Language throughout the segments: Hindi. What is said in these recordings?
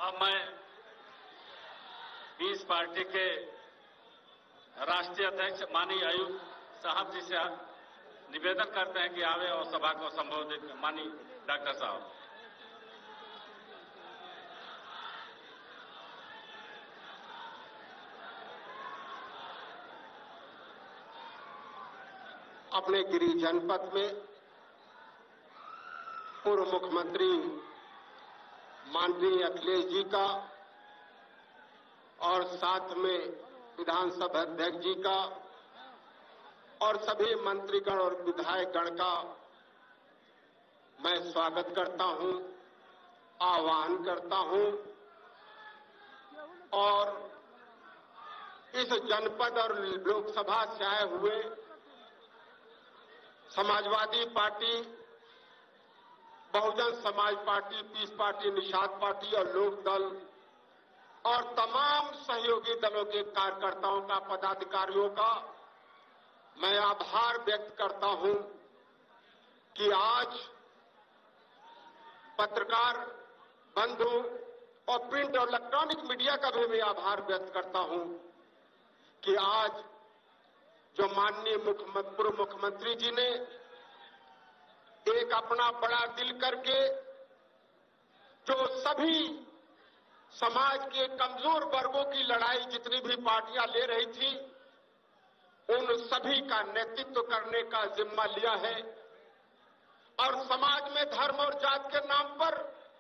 अब मैं पीस पार्टी के राष्ट्रीय अध्यक्ष माननीय आयुब साहब जी से निवेदन करते हैं कि आवे और सभा को संबोधित माननीय डॉक्टर साहब। अपने गिरिडीह जनपद में पूर्व मुख्यमंत्री माननीय अखिलेश जी का और साथ में विधानसभा अध्यक्ष जी का और सभी मंत्रीगण और विधायकगण का मैं स्वागत करता हूं, आह्वान करता हूं और इस जनपद और लोकसभा से आए हुए Samajwadi Party, Bahujan Samaj Party, Peace Party, Nishad Party और लोक दल और तमाम सहयोगी दलों के कार्यकर्ताओं का, पदाधिकारियों का मैं आभार व्यक्त करता हूं कि आज पत्रकार बंधु और प्रिंट और इलेक्ट्रॉनिक मीडिया का भी मैं आभार व्यक्त करता हूं कि आज जो माननीय पूर्व मुख्यमंत्री जी ने एक अपना बड़ा दिल करके जो सभी समाज के कमजोर वर्गों की लड़ाई जितनी भी पार्टियां ले रही थी, उन सभी का नेतृत्व करने का जिम्मा लिया है और समाज में धर्म और जात के नाम पर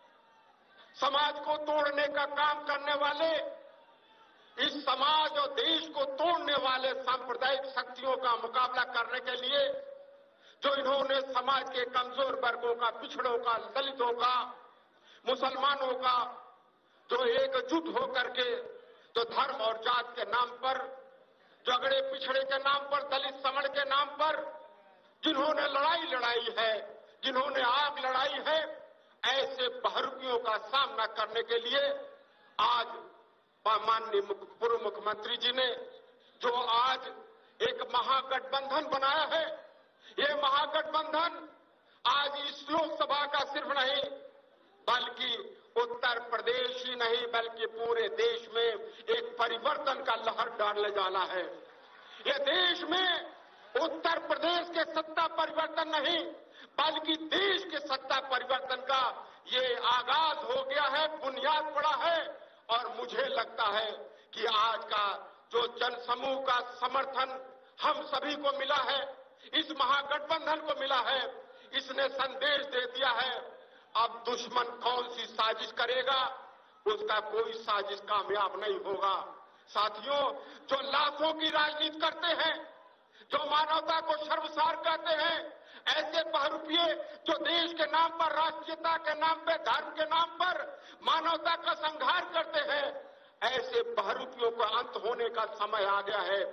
समाज को तोड़ने का काम करने वाले, इस समाज और देश को तोड़ने वाले सांप्रदायिक शक्तियों का मुकाबला करने के लिए जो इन्होंने समाज के कमजोर वर्गों का, पिछड़ों का, दलितों का, मुसलमानों का जो एकजुट होकर के जो धर्म और जात के नाम पर, झगड़े पिछड़े के नाम पर, दलित समण के नाम पर जिन्होंने लड़ाई लड़ाई है, जिन्होंने आग लड़ाई है, ऐसे बहरूपियों का सामना करने के लिए आज माननीय पूर्व मुख्यमंत्री जी ने जो आज एक महागठबंधन बनाया है, ये महागठबंधन आज इस लोकसभा का सिर्फ नहीं बल्कि उत्तर प्रदेश ही नहीं बल्कि पूरे देश में एक परिवर्तन का लहर डालने वाला है। ये देश में उत्तर प्रदेश के सत्ता परिवर्तन नहीं बल्कि देश के सत्ता परिवर्तन का ये आगाज हो गया है, बुनियाद पड़ा है और मुझे लगता है कि आज का जो जनसमूह का समर्थन हम सभी को मिला है, इस महागठबंधन को मिला है, इसने संदेश दे दिया है अब दुश्मन कौन सी साजिश करेगा, उसका कोई साजिश कामयाब नहीं होगा। साथियों, जो लाशों की राजनीति करते हैं, जो मानवता को शर्मसार कहते हैं, ऐसे बहरूपिये जो देश के नाम पर, राष्ट्रीयता के नाम पर, धर्म के नाम पर मानवता का संहार करते हैं, ऐसे बहरूपियों का अंत होने का समय आ गया है।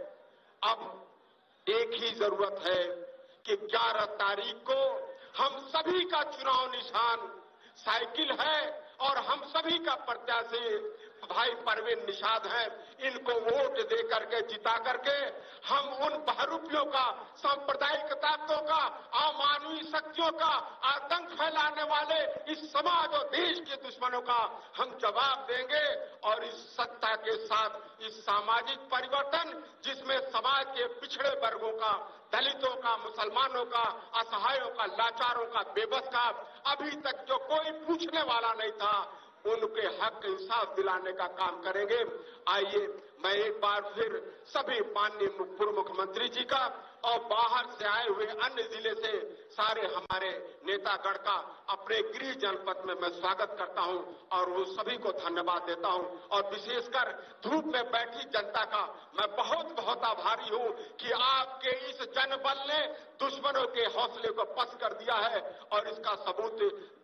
अब एक ही जरूरत है कि 11 तारीख को हम सभी का चुनाव निशान साइकिल है और हम सभी का प्रत्याशी भाई परवीन निषाद हैं। इनको वोट दे करके जिता करके हम उन बहरूपियों का, सांप्रदायिक ताकतों का, अमानवीय शक्तियों का, आतंक फैलाने वाले इस समाज और देश के दुश्मनों का हम जवाब देंगे और इस सत्ता के साथ इस सामाजिक परिवर्तन जिसमें समाज के पिछड़े वर्गों का, दलितों का, मुसलमानों का, असहायों का, लाचारों का, बेबस का अभी तक जो कोई पूछने वाला नहीं था, उनके हक इंसाफ दिलाने का काम करेंगे। आइए मैं एक बार फिर सभी माननीय पूर्व मुख्यमंत्री जी का और बाहर से आए हुए अन्य जिले से सारे हमारे नेतागण का अपने गृह जनपद में मैं स्वागत करता हूं और वो सभी को धन्यवाद देता हूं और विशेषकर धूप में बैठी जनता का मैं बहुत बहुत आभारी हूं कि आपके इस जनबल ने दुश्मनों के हौसले को पस्त कर दिया है और इसका सबूत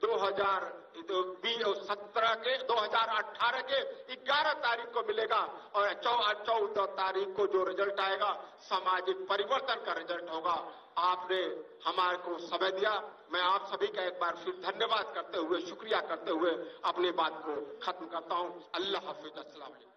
2018 के 11 तारीख को मिलेगा और 14 तारीख को जो रिजल्ट आएगा सामाजिक परिवर्तन का रिजल्ट होगा। आपने हमारे को समय दिया, मैं आप सभी का एक बार फिर धन्यवाद करते हुए, शुक्रिया करते हुए अपनी बात को खत्म करता हूं। अल्लाह हाफिज, अस्सलाम वालेकुम।